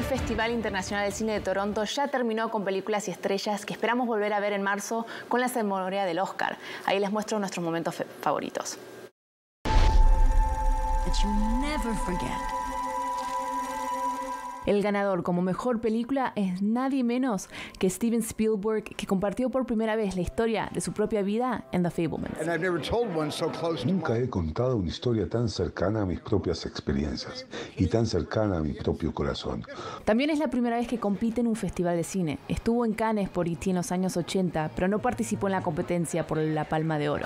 Festival Internacional de Cine de Toronto ya terminó con películas y estrellas que esperamos volver a ver en marzo con la ceremonia del Oscar. Ahí les muestro nuestros momentos favoritos. El ganador como mejor película es nadie menos que Steven Spielberg, que compartió por primera vez la historia de su propia vida en The Fabelmans. Nunca he contado una historia tan cercana a mis propias experiencias y tan cercana a mi propio corazón. También es la primera vez que compite en un festival de cine. Estuvo en Cannes por E.T. en los años 80, pero no participó en la competencia por la Palma de Oro.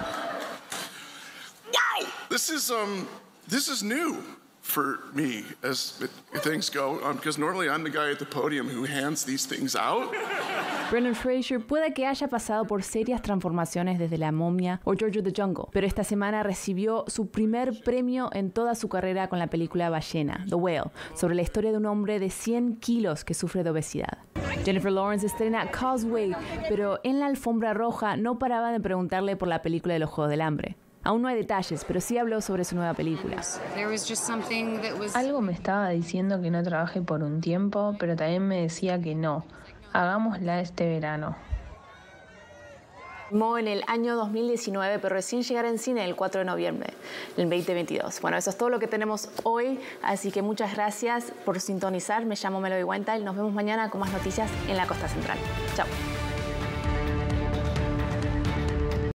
This is new for me as things go, because normally I'm the guy at the podium who hands these things out. Brendan Fraser puede que haya pasado por serias transformaciones desde La Momia o George of the Jungle, pero esta semana recibió su primer premio en toda su carrera con la película Ballena, The Whale, sobre la historia de un hombre de 100 kilos que sufre de obesidad. Jennifer Lawrence estrena Causeway, pero en la alfombra roja no paraban de preguntarle por la película de los Juegos del Hambre. Aún no hay detalles, pero sí habló sobre su nueva película. Algo me estaba diciendo que no trabaje por un tiempo, pero también me decía que no. Hagámosla este verano. En el año 2019, pero recién llegará en cine el 4 de noviembre del 2022. Bueno, eso es todo lo que tenemos hoy, así que muchas gracias por sintonizar. Me llamo Melody Weinthal. Nos vemos mañana con más noticias en la Costa Central. Chao.